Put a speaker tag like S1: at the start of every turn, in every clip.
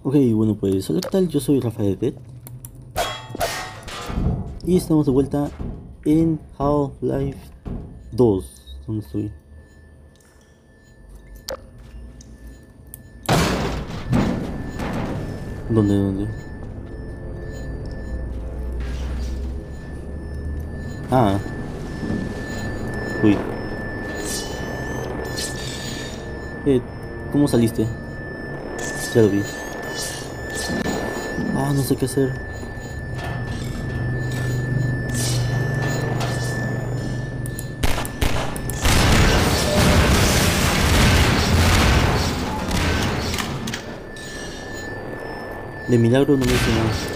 S1: Ok, bueno pues, hola, ¿qué tal? Yo soy Rafael Dead y estamos de vuelta en Half-Life 2. ¿Dónde estoy? ¿Dónde? Ah, uy. Eh, ¿Cómo saliste? Ya lo vi. Ah, no sé qué hacer. De milagro no me hice nada.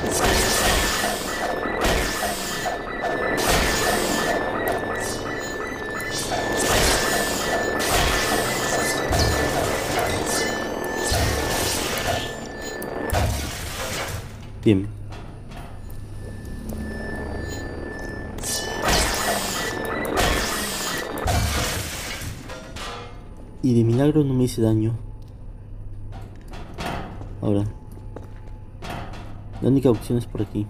S1: Bien. Y de milagro no me hice daño. Ahora, la única opción es por aquí.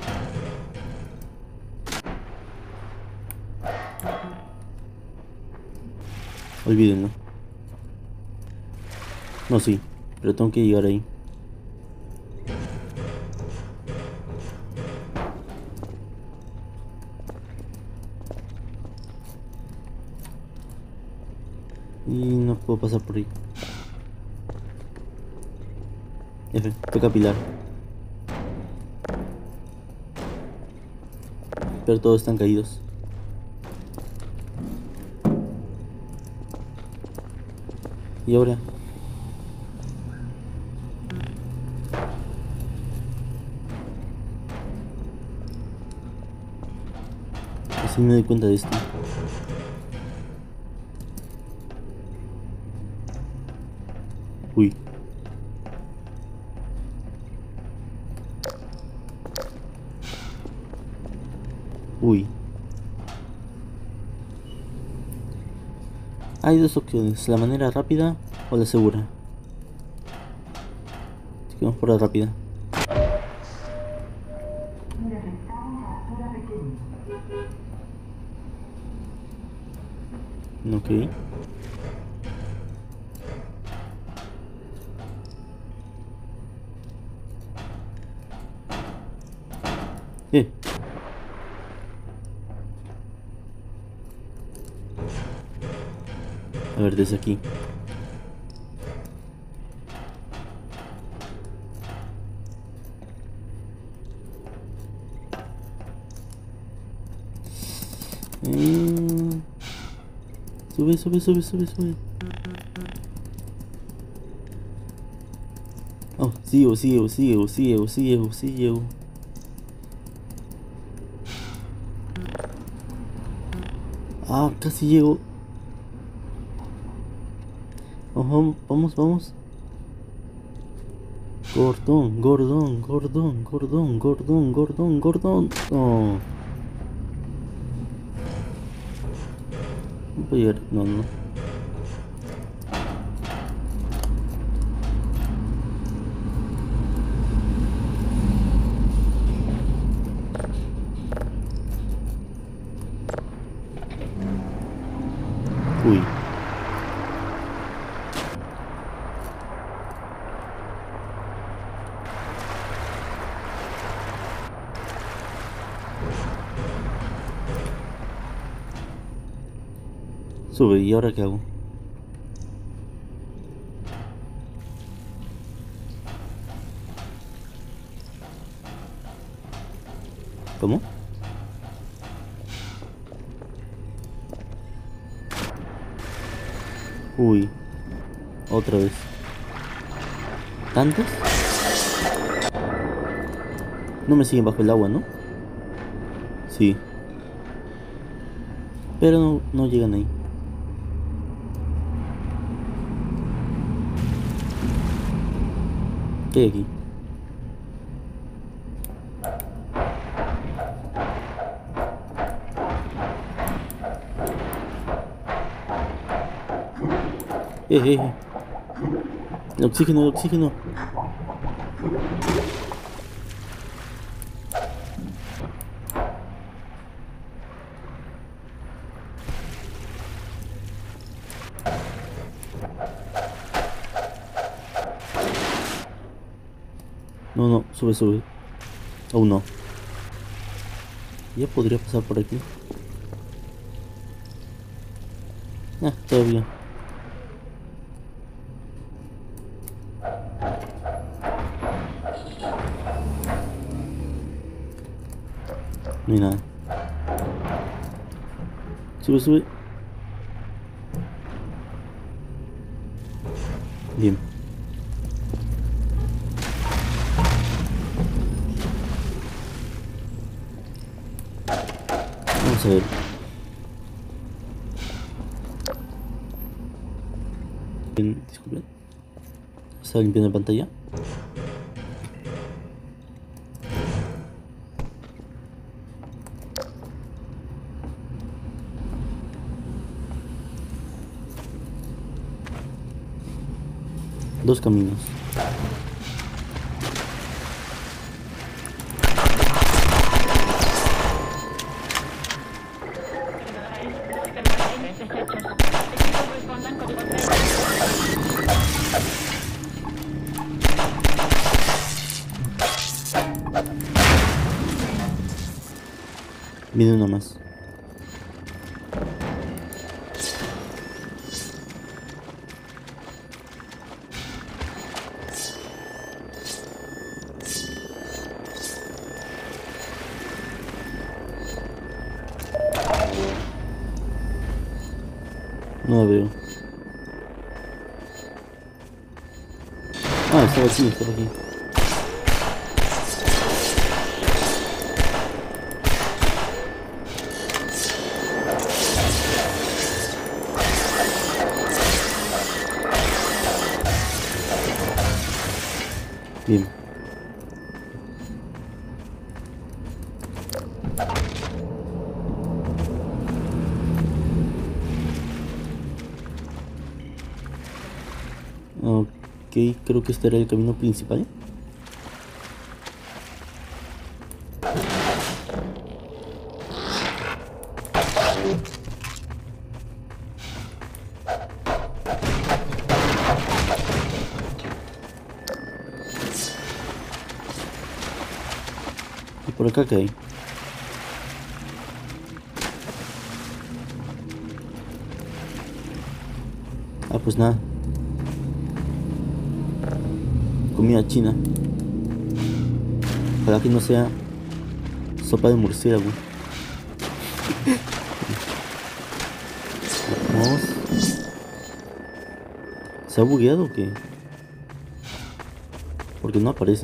S1: Olvídenlo. No, sí, pero tengo que llegar ahí. Y no puedo pasar por ahí. F, toca pilar. Pero todos están caídos. Y ahora, así me doy cuenta de esto. Uy. Uy. Hay dos opciones, la manera rápida o la segura. Así que vamos por la rápida. Ok. Eh, a ver, desde aquí. Eh, sube. Oh, sí llego. Ah, casi llego. Oh, vamos. Gordón. Oh, no puedo llegar. No. Uy. Sube, ¿y ahora qué hago? ¿Cómo? Uy, otra vez. ¿Tantos? No me siguen bajo el agua, ¿no? Sí, pero no llegan ahí. ¿Qué hay aquí? Eh. El oxígeno. No, no, sube, sube. Aún no. Ya podría pasar por aquí. Ah, todavía. No hay nada. Sube, sube. Bien. Vamos a ver. Bien, disculpen. ¿Está limpiando la pantalla? Dos caminos. Viene uno más. No lo veo. Ah, estaba aquí, estaba aquí. Bien. Ok, creo que este era el camino principal. ¿Y por acá qué hay? Ah, pues nada. Comida china. Ojalá que no sea sopa de murciélago. Vamos. ¿Se ha bugueado o qué? Porque no aparece.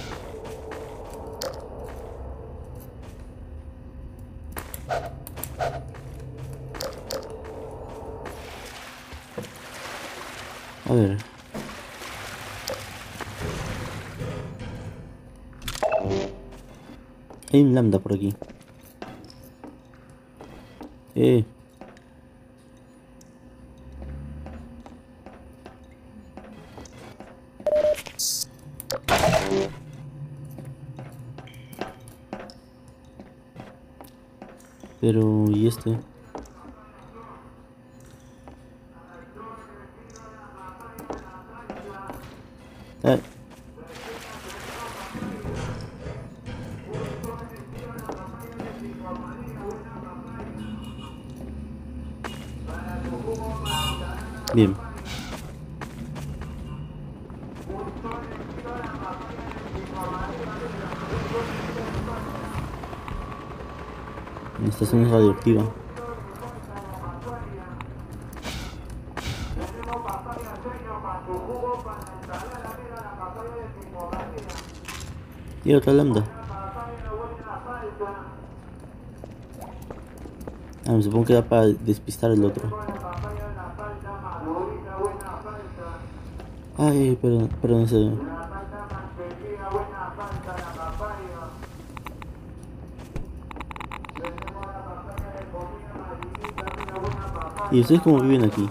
S1: A ver. Hay un lambda por aquí. Pero, ¿y este? Ah. Bien. La estación es radioactiva. Y otra lambda. Ah, me supongo que era para despistar el otro. Ay, perdón, perdón, en serio. ¿Y ustedes cómo viven aquí?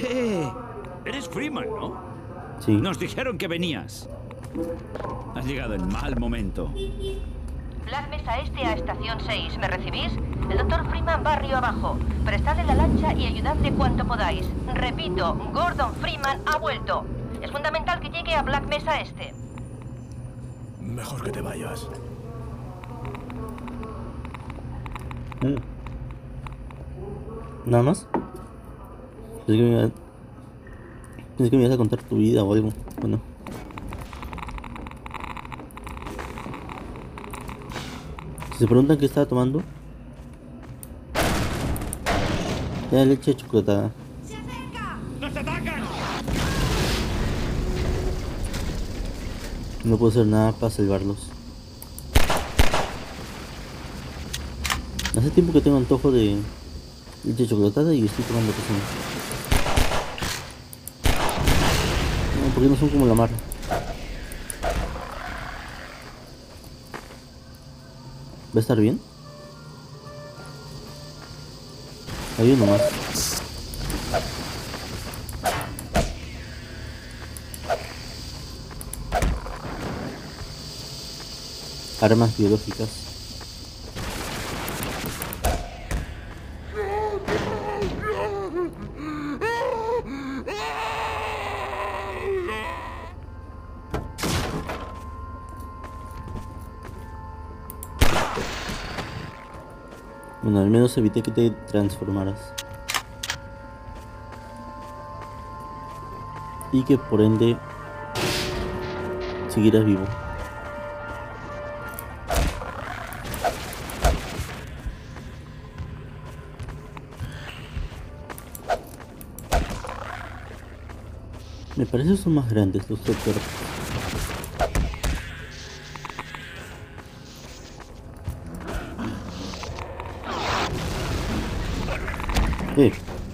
S2: Eres Freeman, ¿no?
S1: Sí.
S2: Nos dijeron que venías. Has llegado en mal momento.
S3: Black Mesa Este a estación 6, ¿me recibís? El doctor Freeman va río abajo. Prestadle la lancha y ayudadle cuanto podáis. Repito, Gordon Freeman ha vuelto. Es fundamental que llegue a Black Mesa Este.
S4: Mejor que te vayas.
S1: ¿Nada más? Pensé que me ibas a contar tu vida o algo. Bueno. Si se preguntan qué estaba tomando, era leche chocolatada.
S2: ¡Nos atacan!
S1: No puedo hacer nada para salvarlos. Hace tiempo que tengo antojo de leche chocolatada y estoy tomando cosas. No, porque no son como la mar. ¿Va a estar bien? Hay uno más. Armas biológicas. Bueno, al menos evité que te transformaras. Y que por ende siguieras vivo. Me parece que son más grandes los Doctor. Eh.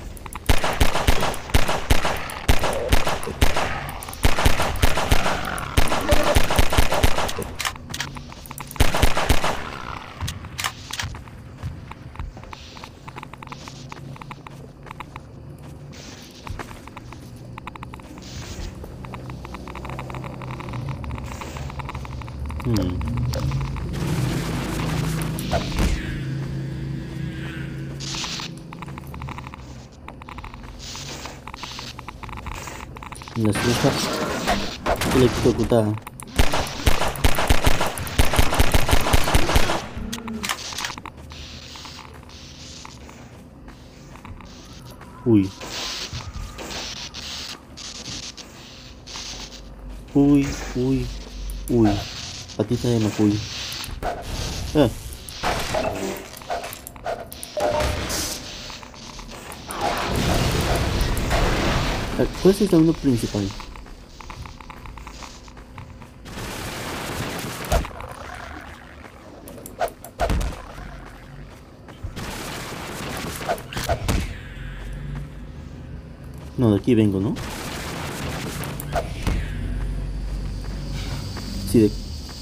S1: La fruta electrocutada. Uy. Uy, uy, uy. Patita de Macuy. Ah. ¿Cuál es el camino principal? No, de aquí vengo, ¿no? Sí, de...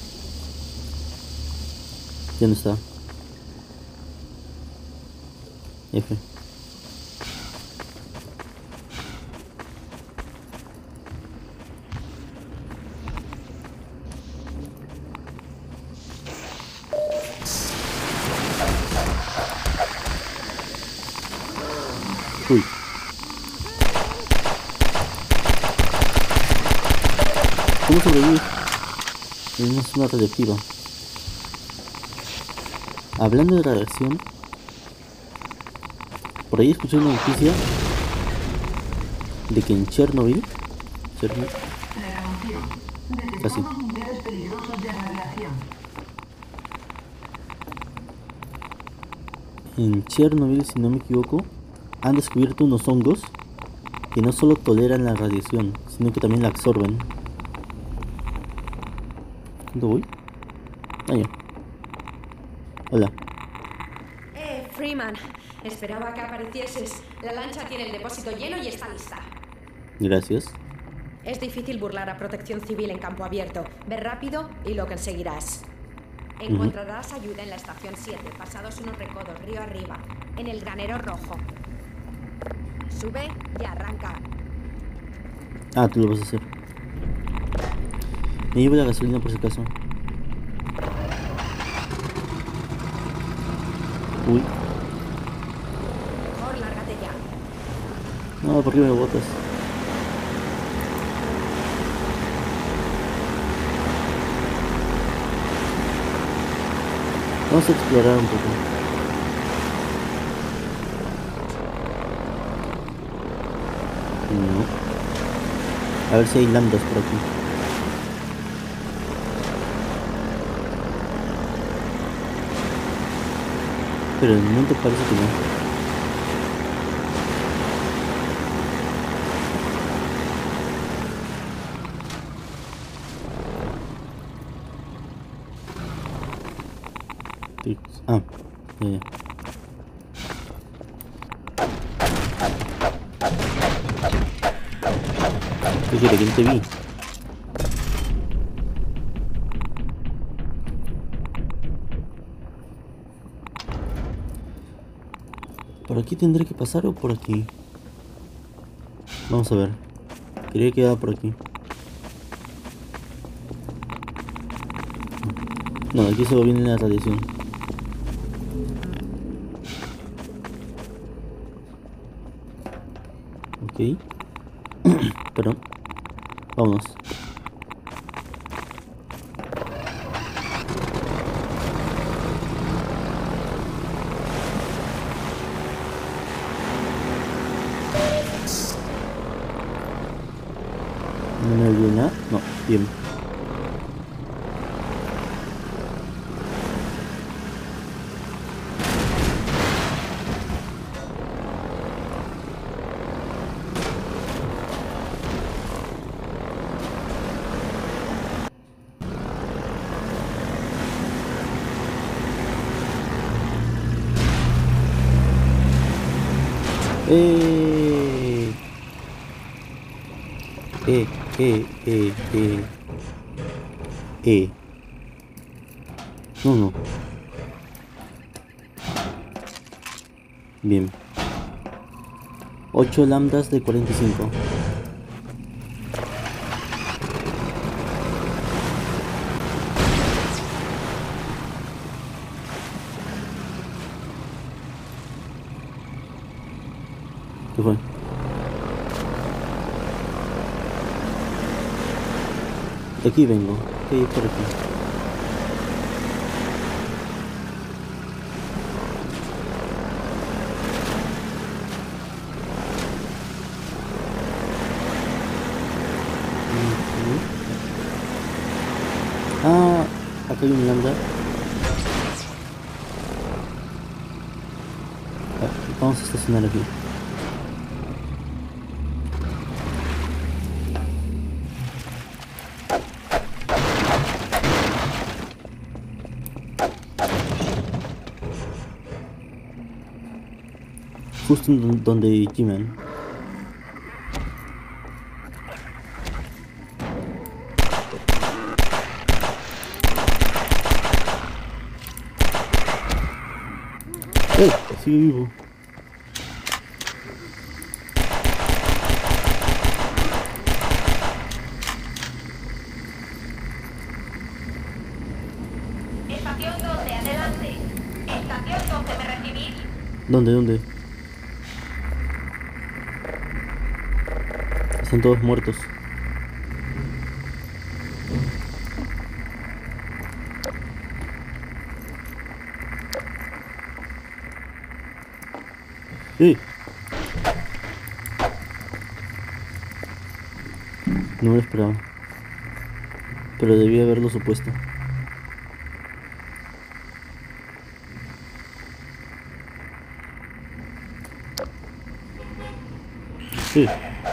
S1: Ya no está. F. Uy. ¿Cómo sobrevivir en una zona radiactiva? Hablando de radiación, por ahí escuché una noticia de que en Chernobyl, casi, en Chernobyl, si no me equivoco, han descubierto unos hongos que no solo toleran la radiación, sino que también la absorben. ¿Dónde voy? Allá. Hola.
S5: Freeman, esperaba que aparecieses. La lancha tiene el depósito lleno y está lista.
S1: Gracias.
S5: Es difícil burlar a Protección Civil en campo abierto. Ve rápido y lo conseguirás. Encontrarás ayuda en la estación 7, pasados unos recodos río arriba, en el granero rojo. Sube y arranca.
S1: Ah, tú lo vas a hacer. Me llevo la gasolina por si acaso. Uy.
S5: Mejor lárgate ya.
S1: No, ¿por qué me botas? Vamos a explorar un poco. No. A ver si hay lambdas por aquí. Pero de momento parece que no. Ah, ya. ¿Qué quiere? ¿Quién te vi? ¿Por aquí tendré que pasar o por aquí? Vamos a ver. Quería que quedara por aquí. No, aquí solo viene la radiación. Ok. Perdón. Vámonos. No me olvidé nada. No, bien. Eh. Eh. No, no. Bien. 8 lambdas de 45. ¿Qué fue? De aquí vengo. ¿Qué hay por aquí? Ah, acá hay un lambda. Vamos a estacionar aquí. Justo donde G-Man. Sigue vivo.
S3: Estación 12, adelante. Estación 12, ¿me recibís?
S1: ¿Dónde? Están todos muertos. No me lo esperaba. Pero debí haberlo supuesto. Sí.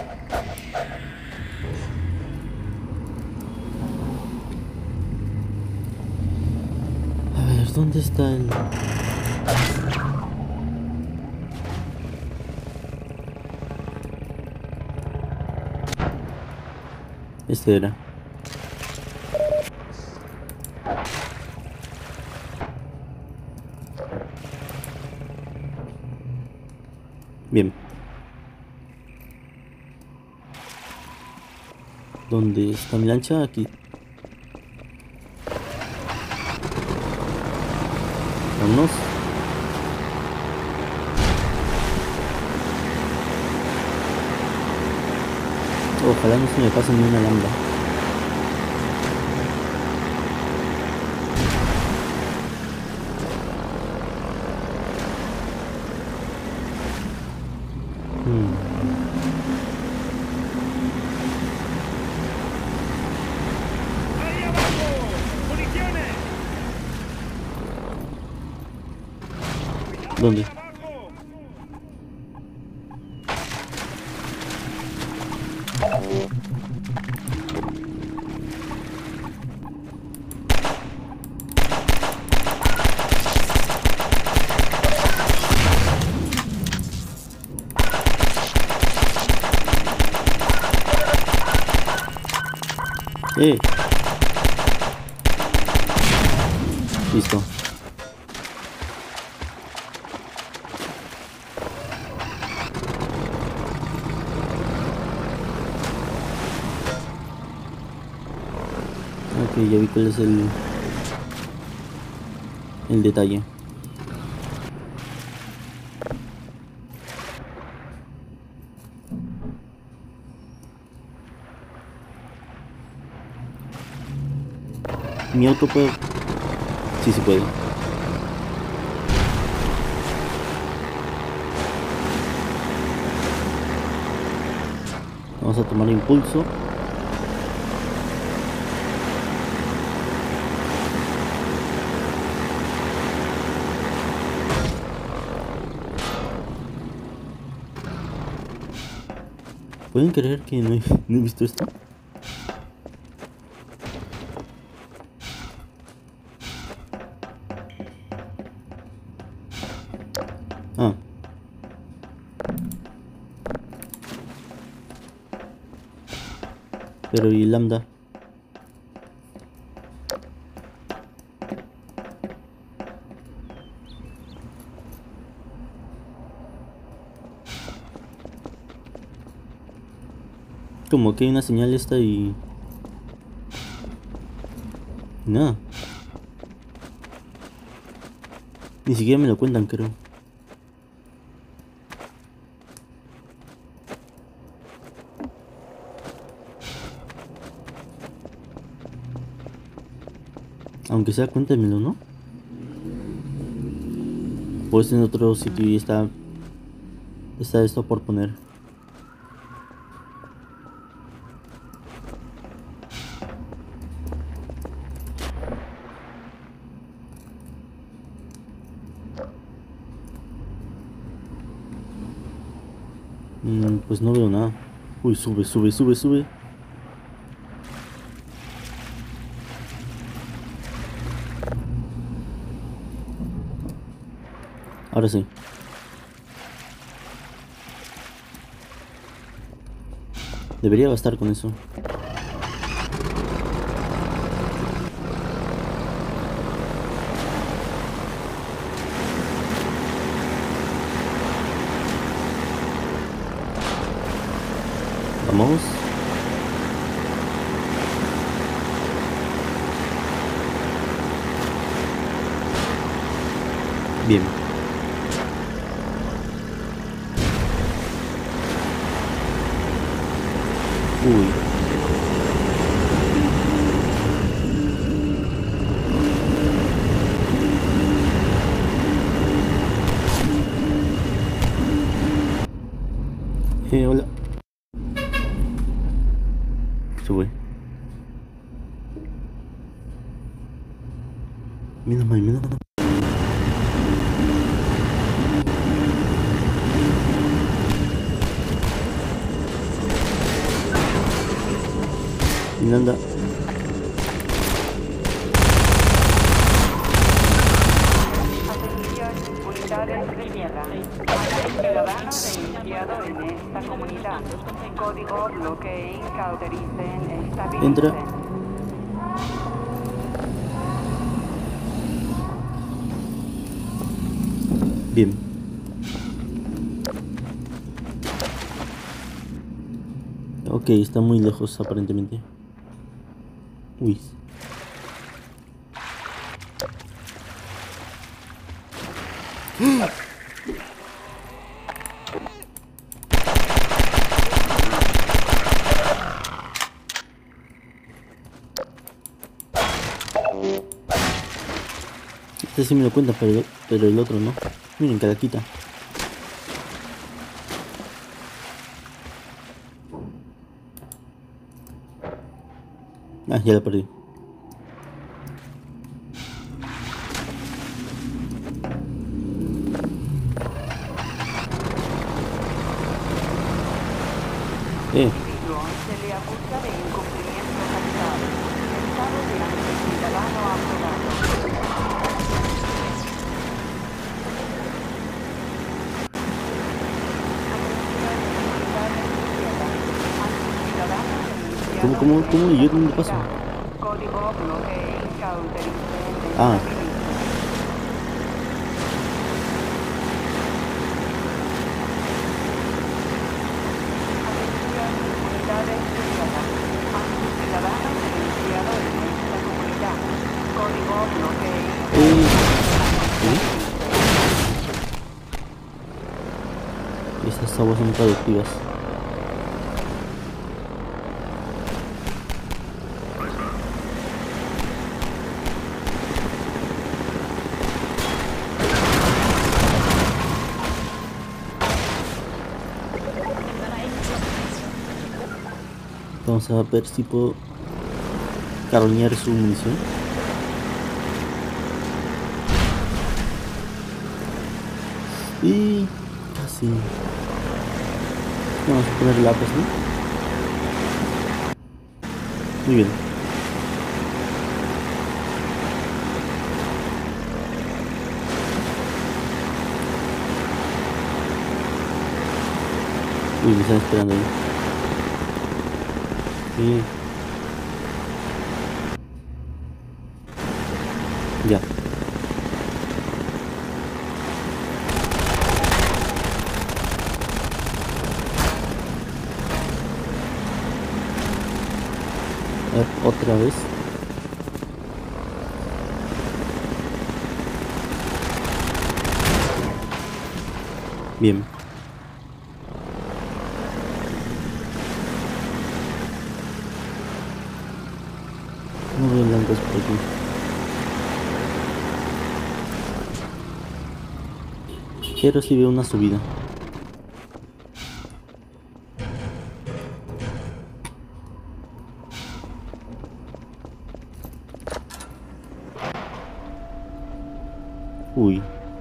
S1: A ver, ¿dónde está el...? Este era. Bien. ¿Dónde está mi lancha? Aquí. Vámonos. Ojalá no se me pase ni una lambda.
S4: ¡Ahí abajo! ¡Municiones!
S1: ¿Dónde?
S4: ¡Abajo!
S1: Listo. Ok, ya vi cuál es el detalle. Mi auto puede... Sí, sí puede. Vamos a tomar impulso. ¿Pueden creer que no he visto esto? Ah. Pero ¿y lambda? Como que hay una señal esta y... nada. Ni siquiera me lo cuentan, creo. Aunque sea, cuéntemelo, ¿no? Pues en otro sitio y está esto por poner. Pues no veo nada. Uy, sube, sube, sube, sube. Ahora sí. Debería bastar con eso. Vamos. Bien. Uy. Hola. Sube. Menos mal, menos mal. Anda.
S6: Atención, unidades de tierra. Hay un ciudadano denunciado en esta comunidad. Código bloqueen, cautericen, estabilicen.
S1: Entra. Bien. Ok, está muy lejos aparentemente. Uy. Este sí me lo cuenta, pero el otro no. Miren, calaquita. Ah, ya la perdí.
S6: Individuo se le acusa de incumplimiento capital. Estado de anticiudadano aprobado.
S1: ¿Cómo? ¿Y yo dónde paso?
S6: Código bloque incauterice.
S1: Ah.
S6: Unidades privadas. Ciudadano denunciado en esta comunidad. Código bloque
S1: Estas aguas son productivas. Vamos a ver si puedo carroñar su munición. Y casi. Vamos a poner lápiz, ¿no? Muy bien. Uy, me están esperando ahí. Sí. Ya. A ver, otra vez. Bien. No veo blancos por aquí. Pero sí veo una subida. Uy.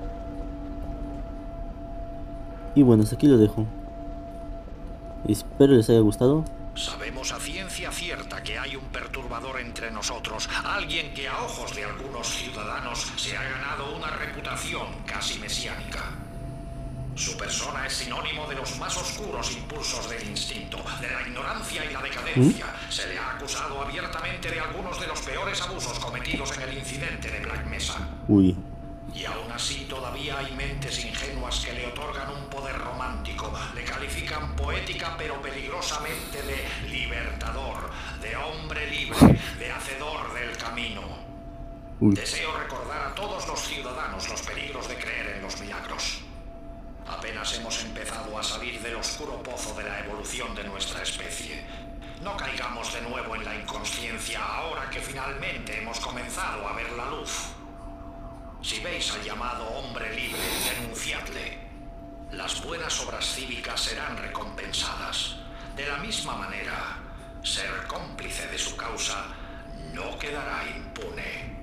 S1: Y bueno, hasta aquí lo dejo. Espero les haya gustado.
S7: Sabemos a ciencia cierta que hay un perturbador entre nosotros, alguien que a ojos de algunos ciudadanos se ha ganado una reputación casi mesiánica. Su persona es sinónimo de los más oscuros impulsos del instinto, de la ignorancia y la decadencia. Se le ha acusado abiertamente de algunos de los peores abusos cometidos en el incidente de Black Mesa.
S1: Uy.
S7: Y aún así todavía hay mentes ingenuas que le otorgan un poder romántico, le califican poética pero peligrosamente de libertador, de hombre libre, de hacedor del camino.
S1: Uy.
S7: Deseo recordar a todos los ciudadanos los peligros de creer en los milagros. Apenas hemos empezado a salir del oscuro pozo de la evolución de nuestra especie. No caigamos de nuevo en la inconsciencia ahora que finalmente hemos comenzado a ver la luz. Si veis al llamado hombre libre, denunciadle. Las buenas obras cívicas serán recompensadas. De la misma manera, ser cómplice de su causa no quedará impune.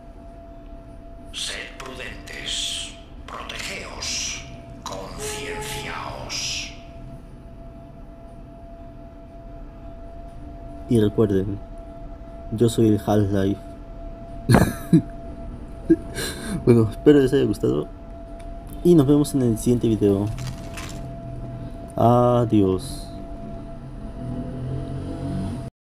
S7: Sed prudentes, protegeos, concienciaos.
S1: Y recuerden, yo soy el Half-Life. Bueno, espero les haya gustado y nos vemos en el siguiente video. Adiós.